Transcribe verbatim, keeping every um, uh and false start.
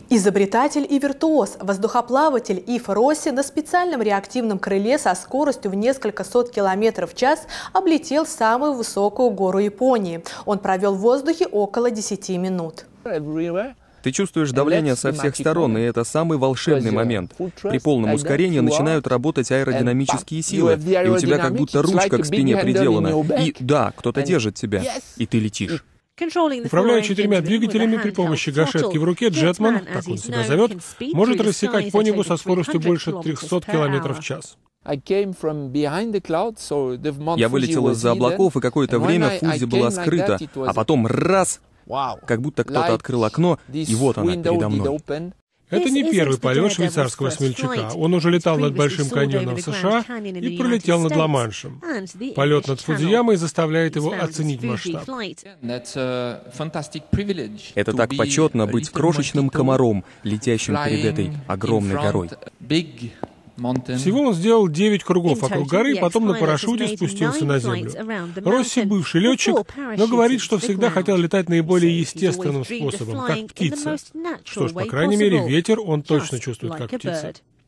Изобретатель и виртуоз, воздухоплаватель Ив Росси на специальном реактивном крыле со скоростью в несколько сот километров в час облетел самую высокую гору Японии. Он провел в воздухе около десяти минут. Ты чувствуешь давление со всех сторон, и это самый волшебный момент. При полном ускорении начинают работать аэродинамические силы, и у тебя как будто ручка к спине приделана. И да, кто-то держит тебя, и ты летишь. Управляя четырьмя двигателями при помощи гашетки в руке, Джетман, так он себя зовет, может рассекать по небу со скоростью больше трёхсот километров в час. Я вылетел из-за облаков, и какое-то время Фудзи была скрыта, а потом раз, как будто кто-то открыл окно, и вот она передо мной. Это не первый полет швейцарского смельчака. Он уже летал над Большим каньоном в США и пролетел над Ла-Маншем. Полет над Фудзиямой заставляет его оценить масштаб. Это так почетно быть крошечным комаром, летящим перед этой огромной горой. Всего он сделал девять кругов вокруг горы, потом на парашюте спустился на землю. Росси бывший летчик, но говорит, что всегда хотел летать наиболее естественным способом, как птица. Что ж, по крайней мере, ветер он точно чувствует как птица.